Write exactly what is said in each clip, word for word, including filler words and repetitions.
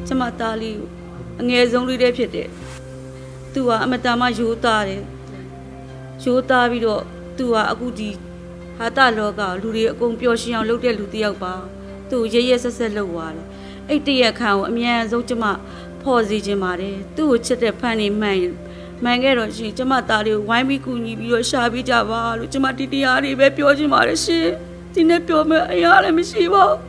ကျမသားလေးအငယ်ဆုံးလေးတည်းဖြစ်တယ်သူကအမတန်မှရိုးသားတယ်ရိုးသားပြီးတော့သူကအခုဒီဟာတာလောကလူတွေအကုန်ပျော်ရွှင်အောင်လုပ်တဲ့လူတစ်ယောက်ပါသူရဲရဲဆက်ဆက်လုပ်သွားတယ်အဲ့တရက်ခန့်ကိုအမြန်ဆုံးကျမဖော်စီခြင်းပါတယ်သူ့ကိုချစ်တဲ့ဖန်နေမှန်မှန်ခဲ့တော့ရှင်ကျမသားလေးကိုဝိုင်းပြီးကူညီပြီးတော့ရှာပေးကြပါလို့ကျမဒီတရားတွေပဲပြောချင်ပါတယ်ရှင်ဒီနေ့ပြောမယ်အရာလည်းမရှိပါဘူး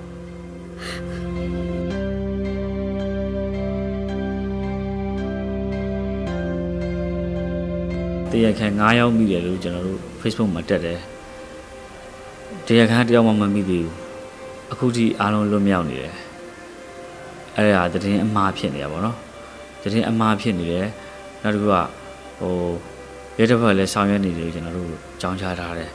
တရားခံnineယောက်မိတယ်လို့ကျွန်တော်တို့ Facebook မှာတက်တယ်တရားခံတယောက်မှမမိသေးဘူးအခုထိအားလုံးလွတ်မြောက်နေတယ်အဲ့ဒါသတင်းအမှားဖြစ်နေတာပေါ့နော်သတင်းအမှားဖြစ်နေတယ်နောက်တစ်ခုကဟိုရဲတစ်ဖက်လည်းဆောင်ရွက်နေတယ်လို့ကျွန်တော်တို့ကြောင်းချထားတယ်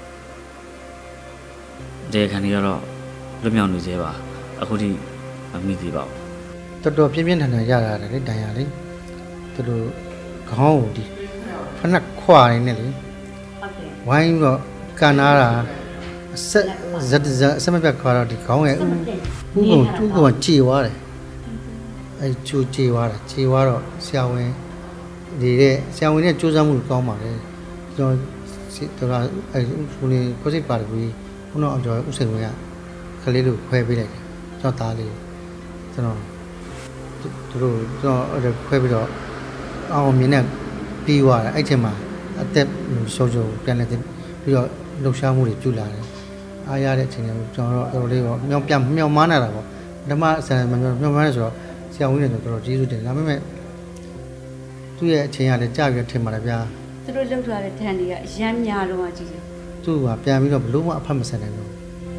တရားခံတွေကတော့လွတ်မြောက်နေသေးပါအခုထိမမိသေးပါဘူးတော်တော်ပြင်းပြင်းထန်ထန်ရတာလေတန်ရလေသူတို့ခေါင်းကိုဒီဖနက်ခွာနေနဲ့လေဝိုင်းတော့ကန်နာတာဆက်ဇက်ဇက်ဆက်မပြတ်ခွာတော့ဒီခေါင်းရဲ့ဥဥကုံဥကုံကြေသွားတယ်အဲကျူကြေသွားတာကြေသွားတော့ဆရာဝန်ဒီတဲ့ဆရာဝန်နဲ့စူးစမ်းမှုကောင်းပါလေကျွန်တော်တော်အဲခုနေကိုစိတ်ပါတကူခုနအောင်ကျော်ဥစိန်ဝင်ကခလေးလို့ခွဲပေးလိုက်တယ်ကျွန်တော်သားလေးကျွန်တော်သူတို့ကျွန်တော်ခွဲပြီးတော့အောင်မြင်တဲ့ပြီးသွားတယ်အဲ့ချိန်မှာအသက်ရှုံရှုံပြန်လဲပြီးတော့လှုပ်ရှားမှုတွေပြုလာတယ်အားရတဲ့အချိန်တွေကျွန်တော်တို့တော်တော်လေးတော့မြောင်ပြန်မြောင်မနာတာပေါ့ဓမ္မဆန်မြောင်မြောင်မနာဆိုတော့ဆရာဝန်တွေတော်တော်ကျေးဇူးတင်ဒါပေမဲ့သူ့ရဲ့အချိန်ကလည်းကြာပြီးထင်ပါတယ်ဗျာသူတို့လှုပ်ထားတဲ့ထန်တွေကအရမ်းများတော့မှကြည့်တယ်သူကပြန်ပြီးတော့ဘလို့မှအဖတ်မဆက်နိုင်ဘူး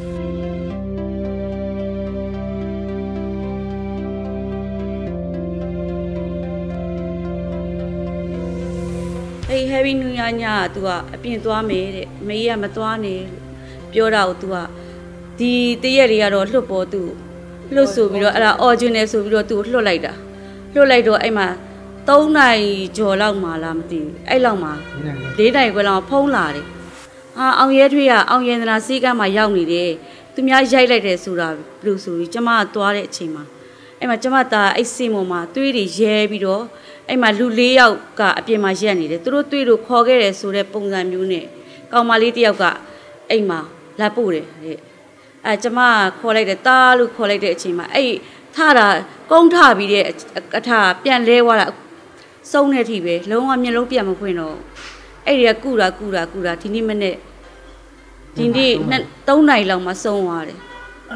အေး Happy New Year ညက तू ကအပြင်သွားမယ်တဲ့မေးရမသွားနဲ့ပြောတာကို तू ကဒီတရက်လေးကတော့လှုပ်ပေါ် तू လှုပ်ဆိုပြီးတော့အဲ့ဒါ original ဆိုပြီးတော့ तू လှုပ်လိုက်တာလှုပ်လိုက်တော့အဲ့မှာသုံးနာရီကျော်လောက်မှလားမသိဘူးအဲ့လောက်မှလေးနာရီခွဲလောက်ဖုံးလာတယ်ဟာအောင်ရဲထွေးကအောင်ရဲသနာစီးကမ်းမှာရောက်နေတယ်သူများရိုက်လိုက်တယ်ဆိုတာဘလို့ဆိုပြီးကျမကသွားတဲ့အချိန်မှာအဲ့မှာကျမသားအဲ့စင်ပေါ်မှာသွေးတွေရဲပြီးတော့အဲ့မှာလူ၄ယောက်ကအပြင်မှာရက်နေတယ်သူတို့တွေ့လို့ခေါ်ခဲ့တယ်ဆိုတဲ့ပုံစံမျိုးနဲ့ကောင်မလေးတစ်ယောက်ကအဲ့မှာလာပို့တယ်တဲ့အဲကျမခေါ်လိုက်တယ်တားလို့ခေါ်လိုက်တဲ့အချိန်မှာအဲ့ထတာကုန်းထပြီးတဲ့အထပြန်လဲသွားတာစုံတဲ့အထိပဲလုံးဝမျက်လုံးပြန်မဖွင့်တော့အဲ့ဒီကကုတာကုတာကုတာဒီနေ့မနေ့ဒီနေ့သုံးနာရီလောက်မှဆုံးသွားတယ်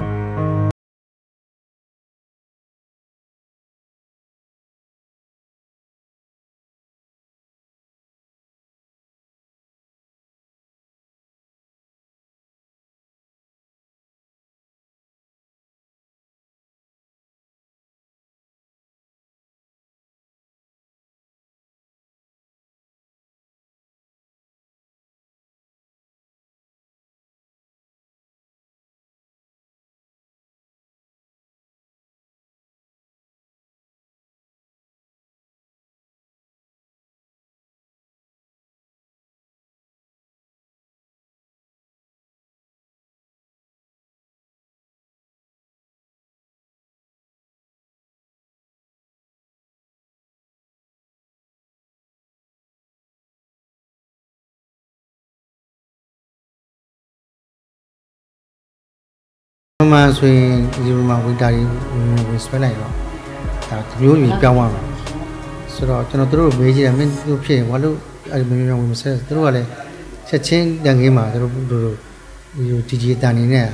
မှန်ဆိုရင်ဒီမှာဝီတာကြီးဝင်ဆွဲလိုက်တော့ဒါမျိုးမျိုးပြောင်းသွားမှာဆိုတော့ကျွန်တော်တို့မေးကြည့်တယ်မင်းတို့ဖြစ်ရင်ဘာလို့အဲ့မျိုးမျိုးဝင်မဆက်သူတို့ကလည်းချက်ချင်းတန်ခင်းမှာသူတို့တို့ဒီဒီတန်နေနဲ့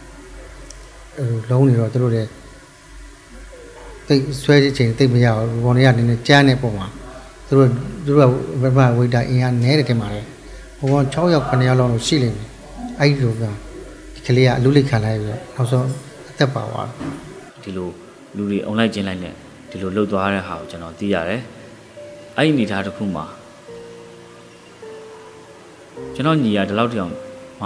လုံးနေတော့သူတို့လည်းတိတ်ဆွဲတဲ့ချိန်တိတ်မရဘူးဘော်နေကနည်းနည်းကြမ်းတဲ့ပုံမှာသူတို့သူတို့ကဘယ်မှာဝီတာအင်အားနဲတယ်တင်ပါတယ်ဟိုက၆ယောက်၇ယောက်လောက်ရှိလိမ့်မယ်အဲ့ဒီလိုကကလေးကအလူလိခံလိုက်ပြီးတော့နောက်ဆုံးအသက်ပါသွားဒီလိုလူတွေအွန်လိုင်းကျင်းလိုက်နဲ့ဒီလိုလှုပ်သွားတဲ့ဟာကိုကျွန်တော်သိရတယ်အဲ့ဒီအနေထားတစ်ခုမှာကျွန်တော်ညီရဒီလောက်တောင်မှ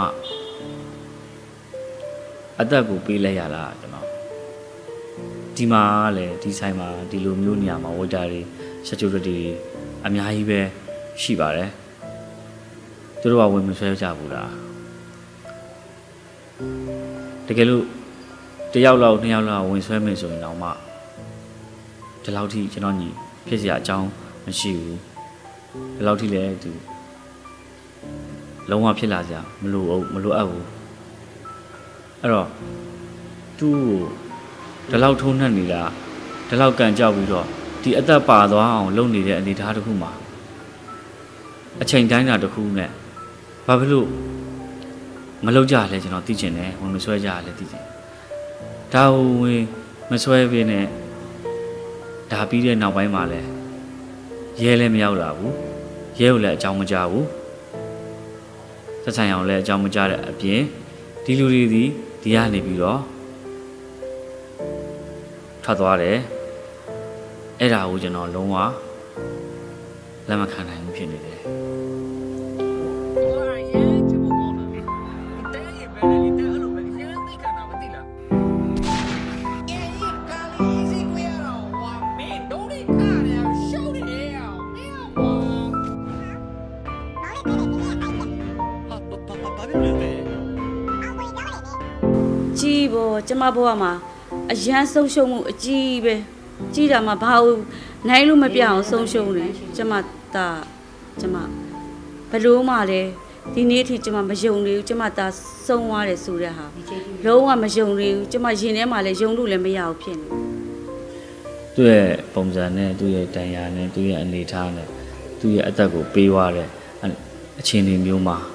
အသက်ကိုပေးလိုက်ရလားကျွန်တော်ဒီမှာလည်းဒီဆိုင်မှာဒီလိုမျိုးနေရာမှာဝိတာတွေ security အများကြီးပဲရှိပါတယ်သူတို့ကဝင်မဆွဲကြဘူးလားတကယ်လို့တယောက်လောက်နှစ်ယောက်လောက်ဝင်ဆွဲမယ်ဆိုရင်တော့မှဒီလောက်ထိကျွန်တော်ညီဖြစ်စရာအကြောင်းမရှိဘူးဒီလောက်ထိလည်းသူလုံးဝဖြစ်လာစရာမလိုဘူးမလိုအပ်ဘူးအဲ့တော့သူ့ဒီလောက်ထုံးနှက်နေတာဒီလောက်ကန်ကြောက်ပြီးတော့ဒီအသက်ပါသွားအောင်လုပ်နေတဲ့အနေအထားတစ်ခုမှာအချိန်တိုင်းတာတစ်ခုနဲ့ဘာဖြစ်လို့မလုပ်ကြလဲကျွန်တော်သိချင်တယ်ဝင်မဆွဲကြရလဲသိချင်ဒါဝင်မဆွဲပေးနဲ့ဒါပြီးတဲ့နောက်ပိုင်းမှာလဲရဲလည်းမရောက်လာဘူးရဲကိုလည်းအကြောင်းမကြားဘူးသက်ဆိုင်အောင်လည်းအကြောင်းမကြားတဲ့အပြင်ဒီလူတွေဒီဒီကနေပြီးတော့ထွက်သွားတယ်အဲ့ဒါကိုကျွန်တော်လုံးဝလက်မခံနိုင်ဘူးဖြစ်နေတယ်ကြီးဘောကျမဘဝမှာအရန်ဆုံးရှုံးမှုအကြီးပဲကြီးတာမှဘာလို့နိုင်လို့မပြအောင်ဆုံးရှုံးတယ်ကျမတာကျမဘလို့မှလည်းဒီနေ့အထိကျမမယုံနေဘူးကျမတာဆုံးသွားတယ်ဆိုတဲ့ဟာလုံးဝမယုံနေဘူးကျမရင်ထဲမှာလည်းယုံလို့လည်းမရဘူးဖြစ်နေသူ့ရဲ့ပုံစံနဲ့သူ့ရဲ့တန်ရာနဲ့သူ့ရဲ့အနေထားနဲ့သူ့ရဲ့အသက်ကိုပေးသွားတဲ့အခြေအနေမျိုးမှာ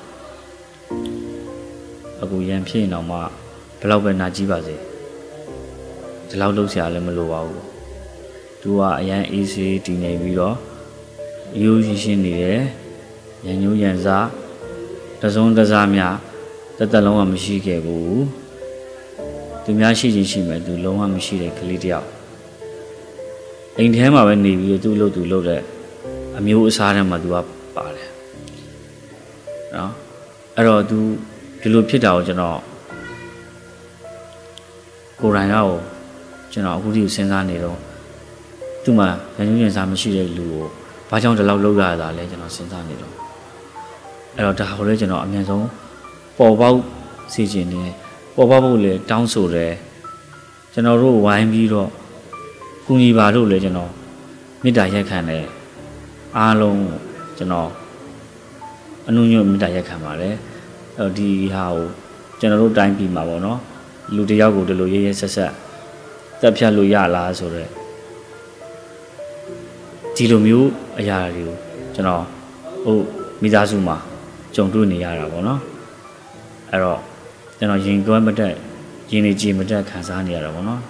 အခုရန်ဖြစ်နေတော့မှဘယ်လောက်ပဲနာကြည့်ပါစေဒီလောက်လုပ်စရာလည်းမလိုပါဘူးသူကအရန်အေးဆေးတည်နေပြီးတော့ရိုးရှင်းရှင်းနေတယ်ရန်ညိုးရန်စားတစုံတစားများတက်တက်လုံးဝမရှိခဲ့ဘူးသူများရှိချင်းရှိမယ်သူလုံးဝမရှိတဲ့ကလေးတယောက်အိမ်ထဲမှာပဲနေပြီးသူ့လို့သူလုပ်တဲ့အမျိုးအစားထဲမှာသူကပါတယ်နော်အဲ့တော့သူဒီလိုဖြစ်တာကိုကျွန်တော်ကိုယ်တိုင်တော့ကျွန်တော်အခုဒီကိုစဉ်းစားနေတော့သူ့မှာရန်ညွှန်းရင်စားမရှိတဲ့လူကိုဘာကြောင့်ဒီလောက်လောက်ရတာလဲကျွန်တော်စဉ်းစားနေတော့အဲ့တော့ဒါကိုလည်းကျွန်တော်အမြန်ဆုံးပေါ်ပေါက်စေချင်တယ်ပေါ်ပေါက်ဖို့လည်းတောင်းဆိုတယ်ကျွန်တော်တို့ဝိုင်းပြီးတော့ကူညီပါလို့လည်းကျွန်တော်မေတ္တာရက်ခံတယ်အားလုံးကျွန်တော်အနုညွတ်မေတ္တာရက်ခံပါတယ်အဲ့တော့ဒီဟာကိုကျွန်တော်တို့တိုင်းပြည်မှာပေါ့နော်လူတယောက်ကိုဒီလိုရဲရဲဆက်ဆက်တက်ဖြတ်လို့ရလားဆိုတော့ဒီလိုမျိုးအရာတွေကိုကျွန်တော်ဟုတ်မိသားစုမှာကြုံတွေ့နေရတာပေါ့နော်အဲ့တော့ကျွန်တော်ရင်ကွဲမတက်ရင်နေကြည်မတက်ခံစားနေရတာပေါ့နော်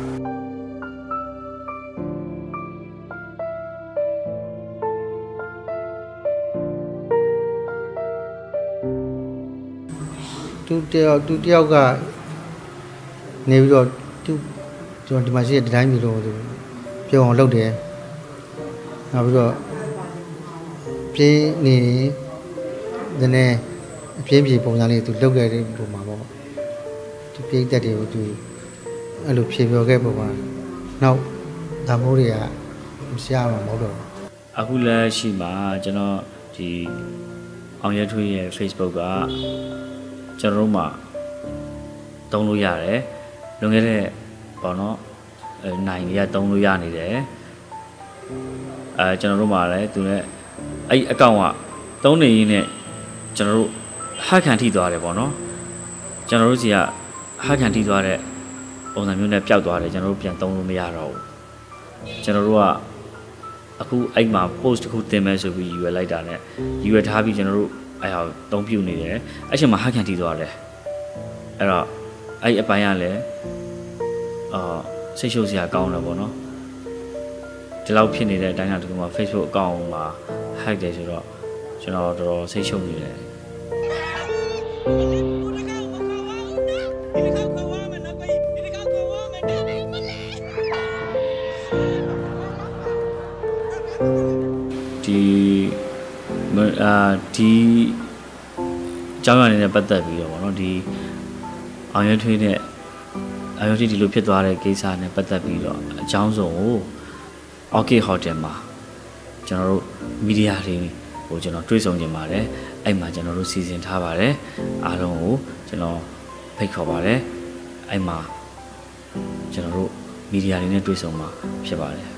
သူတယောက်သူတယောက်ကနေပြီးတော့သူကျွန်တော်ဒီမှာရှိတဲ့ဒီတိုင်းမျိုးလို့ပြောအောင်လုပ်တယ်နောက်ပြီးတော့ပြင်းနေနေနေအပြင်းပြေပုံစံလေးသူလုပ်ခဲ့တဲ့ပုံမှာပေါ့ဒီပြိတ်တက်တွေကိုသူအဲ့လိုဖြေပြောခဲ့ပုံမှာနောက်ဒါမိုးတွေကမရှားမှာမဟုတ်တော့အခုလက်ရှိမှာကျွန်တော်ဒီအောင်ရထွေးရဲ့ Facebook ကကျွန်တော်တို့မှာတုံးလို့ရတယ်လွန်ခဲ့တဲ့ပေါ့နော်နိုင်ရတုံးလို့ရနေတယ်အဲကျွန်တော်တို့မှာလည်းသူနဲ့အဲ့အကောင့်ကတုံးနေရင်းနဲ့ကျွန်တော်တို့ဟာခံထိသွားတယ်ပေါ့နော်ကျွန်တော်တို့စီကဟာခံထိသွားတဲ့ပုံစံမျိုးနဲ့ပျောက်သွားတယ်ကျွန်တော်တို့ပြန်တုံးလို့မရတော့ဘူးကျွန်တော်တို့ကအခုအဲ့မှာ post တစ်ခုတင်မယ်ဆိုပြီးယူရလိုက်တာနဲ့ယူရထားပြီးကျွန်တော်တို့အဲ့ဟာတုံးပြုတ်နေတယ်အဲ့ချိန်မှာဟာခံထိသွားတယ်အဲ့တော့အဲ့အပိုင်းကလည်းအာစိတ်ရှုပ်စရာကောင်းတယ်ပေါ့နော်ဒီလောက်ဖြစ်နေတဲ့အတိုင်းအတာတခုမှာ Facebook အကောင့်မှာ hack တယ်ဆိုတော့ကျွန်တော်တော်တော်စိတ်ရှုပ်နေတယ်ဒီအာဒီကျောင်းရနေတဲ့ပတ်သက်ပြီးတော့ပေါ့နော်ဒီအောင်ရထွေးနဲ့အောင်ရထွေးဒီလိုဖြစ်သွားတဲ့ကိစ္စနဲ့ပတ်သက်ပြီးတော့အကြောင်းစုံကို Okay Hotel မှာကျွန်တော်တို့မီဒီယာတွေကိုကျွန်တော်တွေ့ဆုံကြပါတယ်အဲ့မှာကျွန်တော်တို့စီစဉ်ထားပါတယ်အားလုံးကိုကျွန်တော်ဖိတ်ခေါ်ပါတယ်အဲ့မှာကျွန်တော်တို့မီဒီယာတွေနဲ့တွေ့ဆုံမှာဖြစ်ပါတယ်